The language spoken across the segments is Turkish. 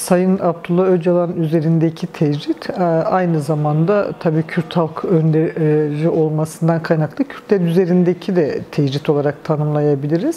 Sayın Abdullah Öcalan üzerindeki tecrit aynı zamanda tabii Kürt halk önderi olmasından kaynaklı Kürtler üzerindeki de tecrit olarak tanımlayabiliriz.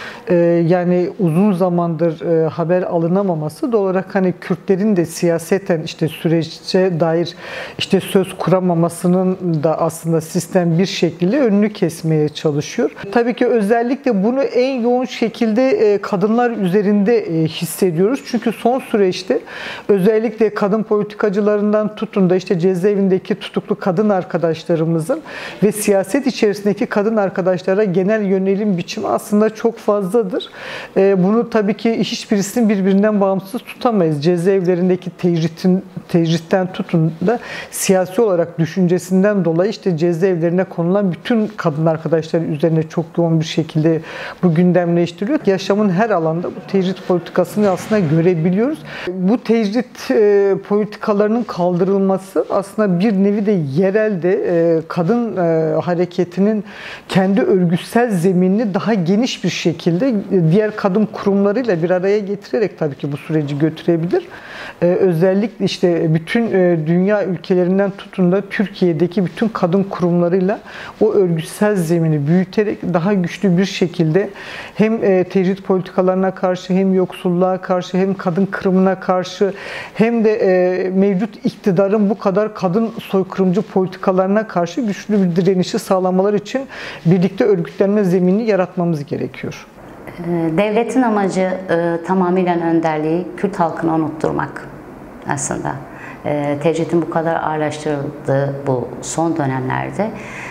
Yani uzun zamandır haber alınamaması doğal olarak hani Kürtlerin de siyaseten işte sürece dair işte söz kuramamasının da aslında sistem bir şekilde önünü kesmeye çalışıyor. Tabii ki özellikle bunu en yoğun şekilde kadınlar üzerinde hissediyoruz. Çünkü son süreçte özellikle kadın politikacılarından tutun da işte cezaevindeki tutuklu kadın arkadaşlarımızın ve siyaset içerisindeki kadın arkadaşlara genel yönelim biçimi aslında çok fazladır. Bunu tabii ki hiçbirisini birbirinden bağımsız tutamayız. Cezaevlerindeki tecritten tutun da siyasi olarak düşüncesinden dolayı işte cezaevlerine konulan bütün kadın arkadaşlar üzerine çok yoğun bir şekilde bu gündemleştiriliyor. Yaşamın her alanda bu tecrit politikasını aslında görebiliyoruz. Bu tecrit politikalarının kaldırılması aslında bir nevi de yerelde kadın hareketinin kendi örgütsel zeminini daha geniş bir şekilde diğer kadın kurumlarıyla bir araya getirerek tabii ki bu süreci götürebilir. Özellikle işte bütün dünya ülkelerinden tutun da Türkiye'deki bütün kadın kurumlarıyla o örgütsel zemini büyüterek daha güçlü bir şekilde hem tecrit politikalarına karşı hem yoksulluğa karşı hem kadın kırımına karşı hem de mevcut iktidarın bu kadar kadın soykırımcı politikalarına karşı güçlü bir direnişi sağlamalar için birlikte örgütlenme zeminini yaratmamız gerekiyor. Devletin amacı tamamıyla önderliği Kürt halkını unutturmak aslında. Tecritin bu kadar ağırlaştırıldığı bu son dönemlerde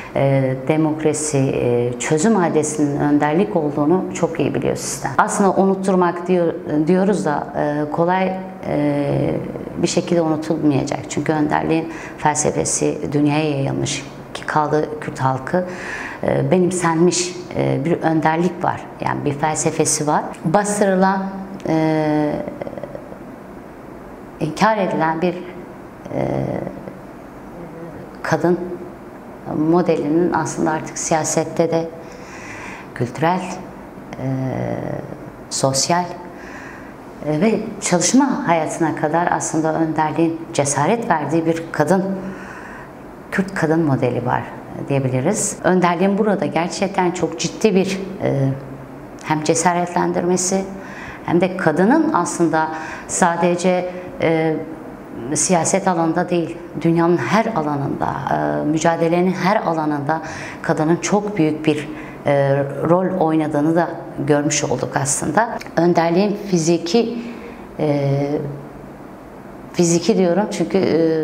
demokrasi, çözüm adresinin önderlik olduğunu çok iyi biliyor sistem. Aslında unutturmak diyoruz da kolay bir şekilde unutulmayacak. Çünkü önderliğin felsefesi dünyaya yayılmış ki kaldı Kürt halkı benimsenmiş bir önderlik var. Yani bir felsefesi var. Bastırılan, inkar edilen bir kadın modelinin aslında artık siyasette de kültürel, sosyal ve çalışma hayatına kadar aslında önderliğin cesaret verdiği bir kadın, Kürt kadın modeli var diyebiliriz. Önderliğin burada gerçekten çok ciddi bir hem cesaretlendirmesi hem de kadının aslında sadece siyaset alanında değil, dünyanın her alanında, mücadelenin her alanında kadının çok büyük bir rol oynadığını da görmüş olduk aslında. Önderliğin fiziki diyorum çünkü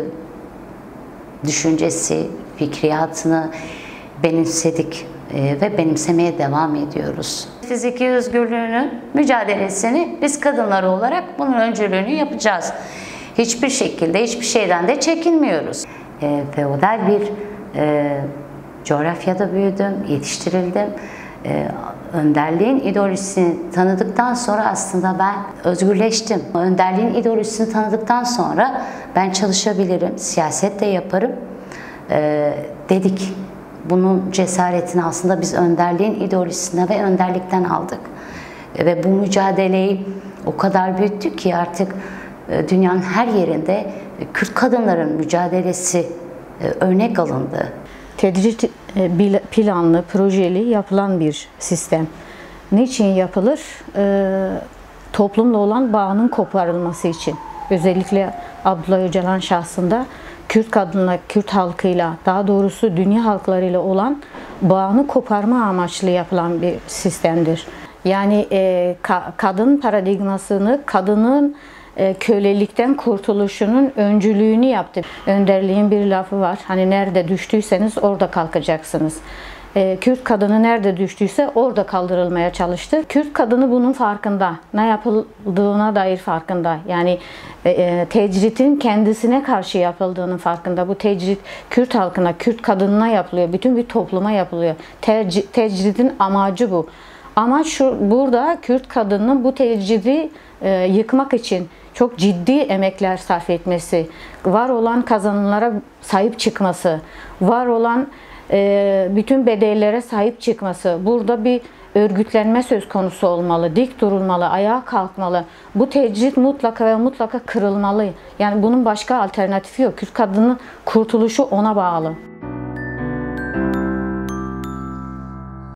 düşüncesi, fikriyatını benimsedik ve benimsemeye devam ediyoruz. Fiziki özgürlüğünün mücadelesini biz kadınlar olarak bunun öncülüğünü yapacağız. Hiçbir şekilde, hiçbir şeyden de çekinmiyoruz. Feodal bir coğrafyada büyüdüm, yetiştirildim. Önderliğin ideolojisini tanıdıktan sonra aslında ben özgürleştim. Önderliğin ideolojisini tanıdıktan sonra ben çalışabilirim, siyaset de yaparım dedik. Bunun cesaretini aslında biz önderliğin ideolojisine ve önderlikten aldık. Ve bu mücadeleyi o kadar büyüttük ki artık dünyanın her yerinde Kürt kadınların mücadelesi örnek alındı. Tecrit planlı, projeli yapılan bir sistem. Niçin yapılır? Toplumla olan bağının koparılması için. Özellikle Abdullah Öcalan şahsında Kürt kadınla, Kürt halkıyla, daha doğrusu dünya halklarıyla olan bağını koparma amaçlı yapılan bir sistemdir. Yani kadın paradigmasını, kadının kölelikten kurtuluşunun öncülüğünü yaptı. Önderliğin bir lafı var. Hani nerede düştüyseniz orada kalkacaksınız. Kürt kadını nerede düştüyse orada kaldırılmaya çalıştı. Kürt kadını bunun farkında. Ne yapıldığına dair farkında. Yani tecritin kendisine karşı yapıldığının farkında. Bu tecrit Kürt halkına, Kürt kadınına yapılıyor. Bütün bir topluma yapılıyor. Tecritin amacı bu. Ama burada Kürt kadının bu tecridi yıkmak için çok ciddi emekler sarf etmesi, var olan kazanımlara sahip çıkması, var olan bütün bedellere sahip çıkması. Burada bir örgütlenme söz konusu olmalı, dik durulmalı, ayağa kalkmalı. Bu tecrit mutlaka ve mutlaka kırılmalı. Yani bunun başka alternatifi yok. Kürt kadının kurtuluşu ona bağlı.